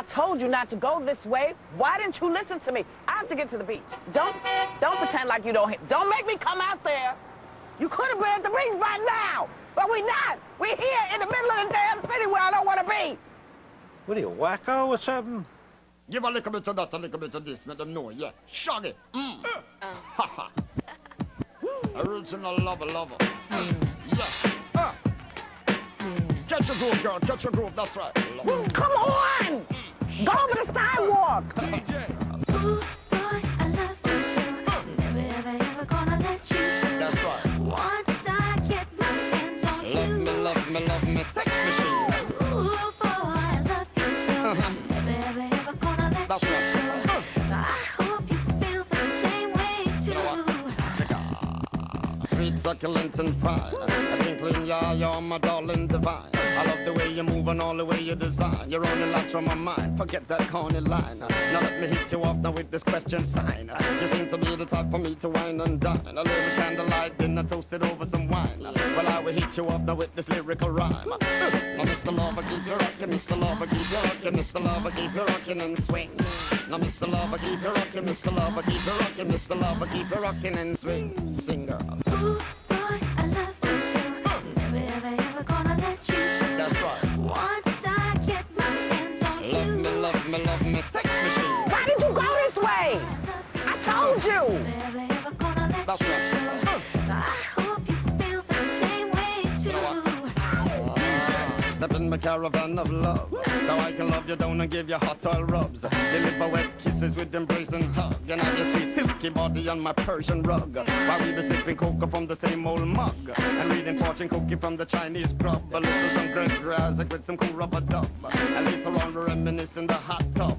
told you not to go this way. Why didn't you listen to me? I have to get to the beach. Don't pretend like you don't hear. Don't make me come out there. You could have been at the beach by now, but we're not. We're here in the middle of the damn city where I don't want to be. What are you, wacko? What's happening? Give a little bit of that, a little bit of this, let them know, yeah. Shaggy. Ha. Original lover. Yeah. Catch a groove, girl, catch a groove, that's right. Come on! Go over the sidewalk. Ooh, boy, I love you so. Never, ever gonna let you go. That's right. Once I get my hands on you. Love me, sex machine. Ooh, boy, I love you so. Never, ever gonna let That's you right. go. I hope you feel the same way too. Sweet, succulent, and fine. I twinkling, yeah, you're my darling divine. I love the way you move and all the way you design. You're on the latch from my mind. Forget that corny line. Now let me hit you off now with this question sign. You seem to be the type for me to wine and dine. A little candlelight dinner toasted over some wine. Well, I will hit you off now with this lyrical rhyme. Now, Mr. Lover, keep you rockin', Mr. Lover, keep you rockin', Mr. Lover, keep you rockin' and swing. Now, Mr. Lover, keep you rockin', Mr. Lover, keep you rockin', Mr. Lover, keep you rockin' and swing. Sing, girl. Ooh, boy, I love you so. Never, ever gonna let you go. That's right. Once I get my hands on you. Love me, sex machine. Why did you go this way? I told you. Never, ever gonna let That's you right. go. I hope you feel the same way too. Step in my caravan of love, so I can love you down and give you hot oil rubs. Deliver wet kisses with embrace and hug, and have your sweet silky body on my Persian rug. While we be sipping cocoa from the same old mug, and reading fortune cookie from the Chinese grub. A little some Greg Grazik with some cool rubber dub, and later on we reminisce in the hot tub.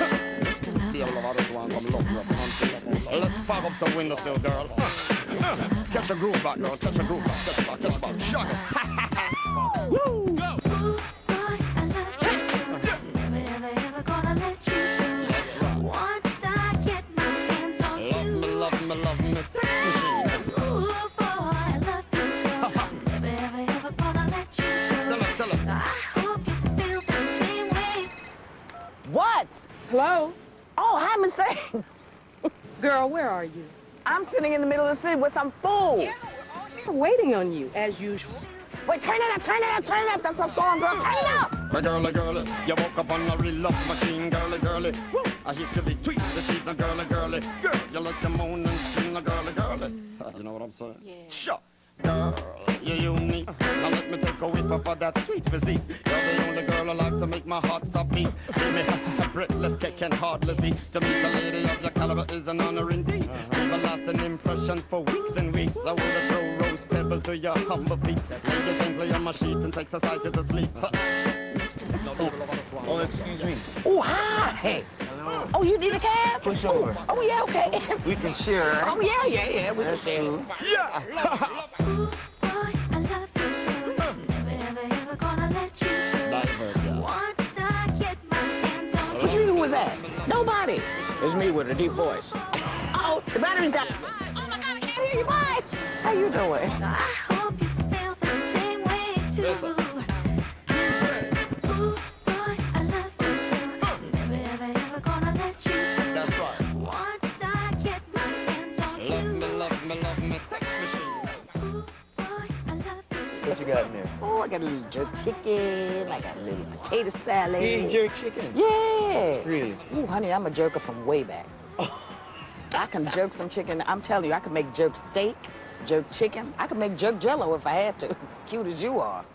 Let's pop up some windowsill, girl. Catch a groove back, girl. Catch a groove back. Catch a back. Shut it. Woo! Go! Ooh, boy, I love you so. Never, ever gonna let you go. That's right. Once I get my hands on you. Love me, sex machine. Ooh, boy, I love you so. Never, ever gonna let you go. Tell her. I hope you feel the same way. What? Hello? Oh, hi, Miss Things. Girl, where are you? I'm sitting in the middle of the city with some fool. Yeah, we're all here waiting on you, as usual. Wait, turn it up. That's a song, girl. Turn it up. My girly, you woke up on a real love machine, girly. Woo! I hit you between the sheets, a girly. Girl, you like to moan and scream, a girly. You know what I'm saying? Yeah. Sure. Girl, you're unique. Now let me take a whiff for that sweet physique. You're the only girl I like to make my heart stop beat. Give me a breathless kick and heartless beat. To meet a lady of your caliber is an honor indeed. Leave a lasting impression for weeks and weeks. I wanna throw rose pebbles to your humble feet. Lay you gently on my sheet and exercise you to sleep. Oh, excuse me. Oh, hi. Hello. Oh, you need a cab? Push over. Oh, yeah, okay. We can share, right? Oh, yeah. We can That's share. cool. Yeah! Ooh, boy, I love you so. Never, ever gonna let you go. Once I get my hands on What you. you mean, who was that? Nobody. It's me with a deep voice. Oh, the battery's down. Oh, my God, I can't hear you. Bye. How you doing? I hope you feel the same way too. Ooh, boy, I love you so. Never, ever gonna let you go. That's right. Once I get my hands on you. Love me, sex machine. Ooh, boy, I love you so. What you got in there? Oh, I got a little jerk chicken. I got a little potato salad. You eat jerk chicken? Yeah. Really? Ooh, honey, I'm a jerker from way back. I can jerk some chicken. I'm telling you, I can make jerk steak, jerk chicken. I can make jerk jello if I had to. Cute as you are.